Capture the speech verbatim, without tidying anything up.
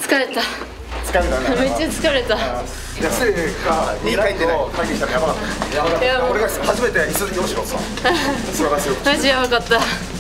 疲れた。 疲れたね。 めっちゃ疲れた。 いや、せいがいい回転を会議したらやばかった。やばかった。俺が初めて椅子によしろさ。素晴らしい。 マジやばかった。